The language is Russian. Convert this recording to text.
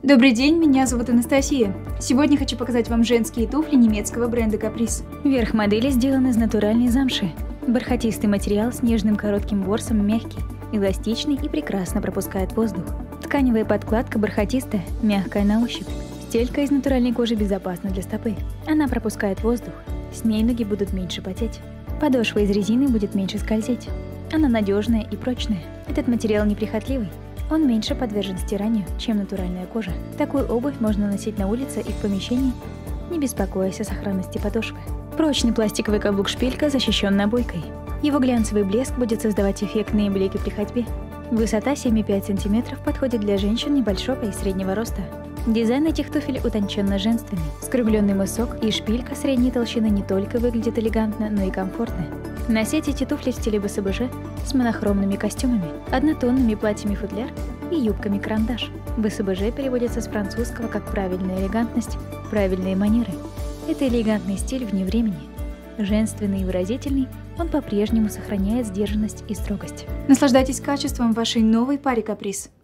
Добрый день, меня зовут Анастасия. Сегодня хочу показать вам женские туфли немецкого бренда Caprice. Верх модели сделан из натуральной замши. Бархатистый материал с нежным коротким ворсом, мягкий, эластичный и прекрасно пропускает воздух. Тканевая подкладка бархатистая, мягкая на ощупь. Стелька из натуральной кожи безопасна для стопы. Она пропускает воздух, с ней ноги будут меньше потеть. Подошва из резины будет меньше скользить. Она надежная и прочная. Этот материал неприхотливый. Он меньше подвержен стиранию, чем натуральная кожа. Такую обувь можно носить на улице и в помещении, не беспокоясь о сохранности подошвы. Прочный пластиковый каблук-шпилька защищен набойкой. Его глянцевый блеск будет создавать эффектные блики при ходьбе. Высота 7,5 см подходит для женщин небольшого и среднего роста. Дизайн этих туфель утонченно-женственный. Скругленный мысок и шпилька средней толщины не только выглядят элегантно, но и комфортно. Носить эти туфли в стиле БСБЖ с монохромными костюмами, однотонными платьями-футляр и юбками-карандаш. БСБЖ переводится с французского как «правильная элегантность», «правильные манеры». Это элегантный стиль вне времени. Женственный и выразительный, он по-прежнему сохраняет сдержанность и строгость. Наслаждайтесь качеством вашей новой паре Caprice.